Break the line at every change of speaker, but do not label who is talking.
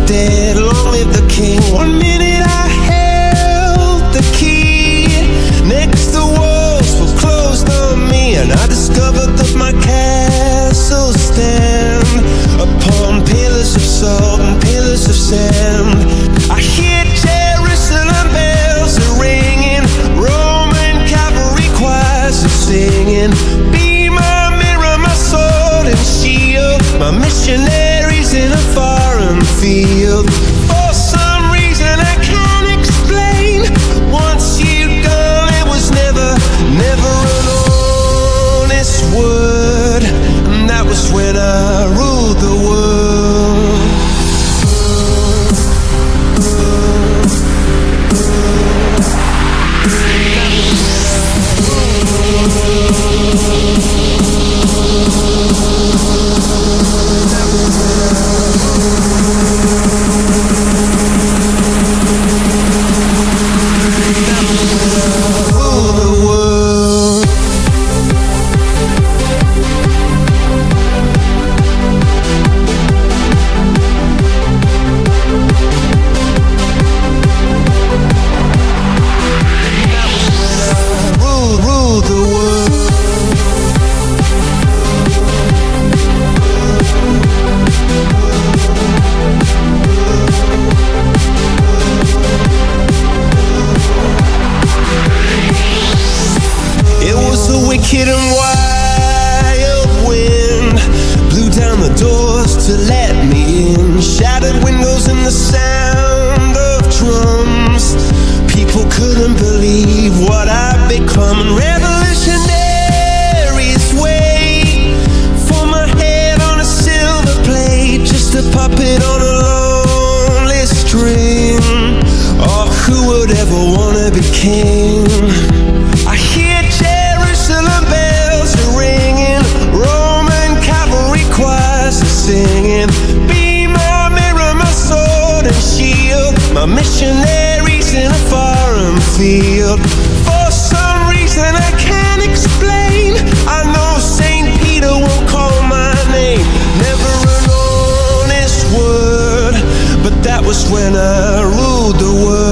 dead, long live the king. 1 minute I held the key, next the walls were closed on me, and I discovered that my castle stand upon pillars of salt and pillars of sand. I hear Jerusalem bells are ringing, Roman cavalry choirs are singing. Be my mirror, my sword and shield, my missionaries in a foreign field. For some reason I can't explain, once you'd gone it was never an honest word, and that was when I ruled the world. Wicked and wild wind blew down the doors to let me in, shattered windows and the sound of drums. People couldn't believe what I'd become, and revolutionaries wait for my head on a silver plate, just a puppet on a lonely string. Oh, who would ever wanna be king? I hear Jerusalem bells are ringing, Roman cavalry choirs are singing. Be my mirror, my sword and shield, my missionaries in a foreign field. For some reason I can't explain, I know St. Peter won't call my name. Never an honest word, but that was when I ruled the world.